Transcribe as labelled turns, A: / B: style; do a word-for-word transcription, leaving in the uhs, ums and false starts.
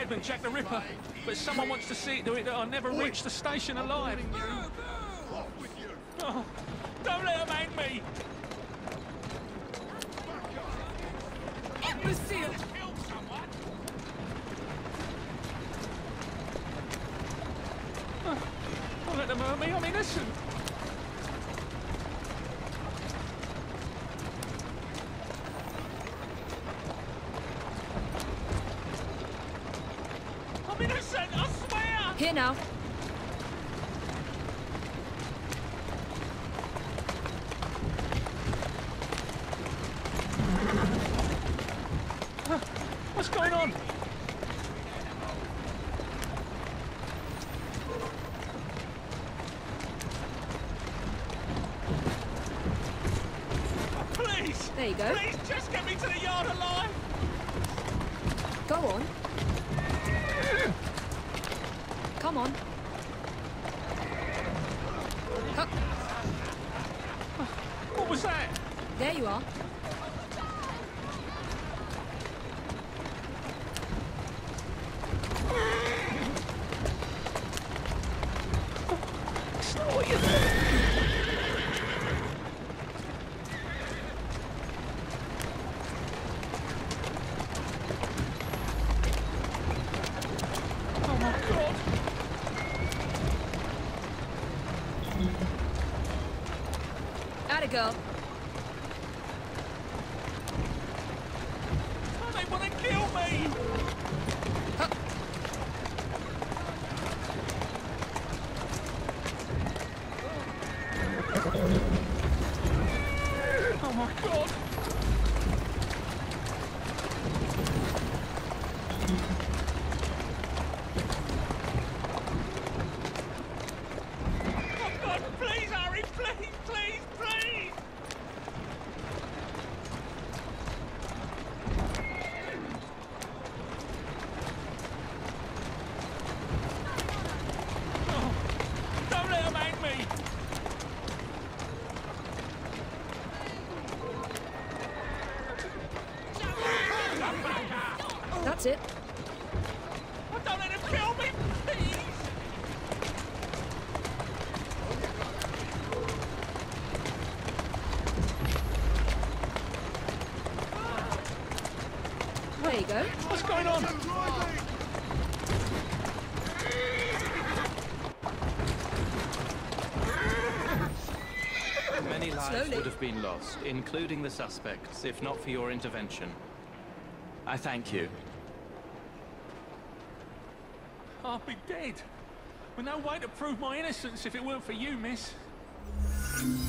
A: than Jack the Ripper, but someone wants to see it do it that I never reached the station alive. Oh, don't let them hang me!
B: Imbecile!
A: Oh, don't let them hurt me, I'm innocent. I'm innocent, I swear!
B: Here now.
A: What's going on? Please!
B: There you go.
A: Please, just get me to the yard alive!
B: Go on. Come on. Huh.
A: What was that?
B: There you are.
A: It's not what you think. Oh my God.
B: Atta girl.
A: Oh, they want to kill me!
B: Huh.
A: Oh my God! Oh God, please hurry, please, please, please! Oh, don't let them hang me!
B: That's it.
A: Oh, don't let them kill me, please!
B: There you go.
A: What's going on?
C: Many lives
B: Slowly.
C: would have been lost, including the suspects, if not for your intervention. I thank you.
A: I'd be dead. With no way to prove my innocence if it weren't for you, miss.